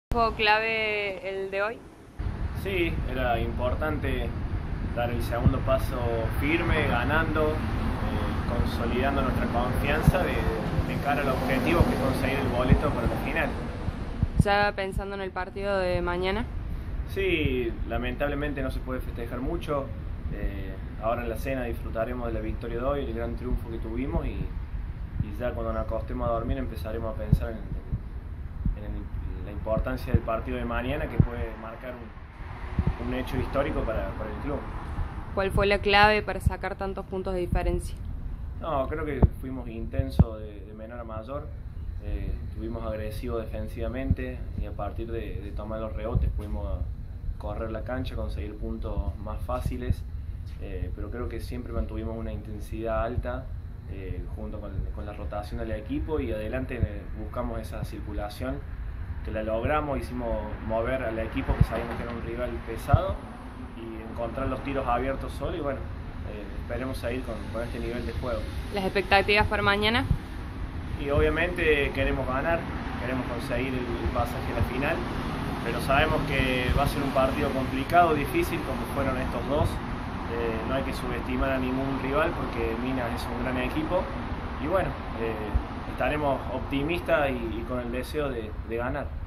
¿Juego clave el de hoy? Sí, era importante dar el segundo paso firme, ganando, consolidando nuestra confianza de cara al objetivo que es conseguir el boleto para la final. Ya pensando en el partido de mañana. Sí, lamentablemente no se puede festejar mucho. Ahora en la cena disfrutaremos de la victoria de hoy, el gran triunfo que tuvimos y ya cuando nos acostemos a dormir empezaremos a pensar en la importancia del partido de mañana, que puede marcar un hecho histórico para el club. ¿Cuál fue la clave para sacar tantos puntos de diferencia? No, creo que fuimos intensos de menor a mayor, estuvimos agresivos defensivamente y a partir de tomar los rebotes pudimos correr la cancha, conseguir puntos más fáciles, pero creo que siempre mantuvimos una intensidad alta junto con la rotación del equipo y adelante buscamos esa circulación que la logramos, hicimos mover al equipo que sabíamos que era un rival pesado y encontrar los tiros abiertos solo y bueno, esperemos seguir con este nivel de juego. ¿Las expectativas para mañana? Y obviamente queremos ganar, queremos conseguir el pasaje a la final, pero sabemos que va a ser un partido complicado, difícil como fueron estos dos. No hay que subestimar a ningún rival porque Minas es un gran equipo y bueno, estaremos optimistas y con el deseo de ganar.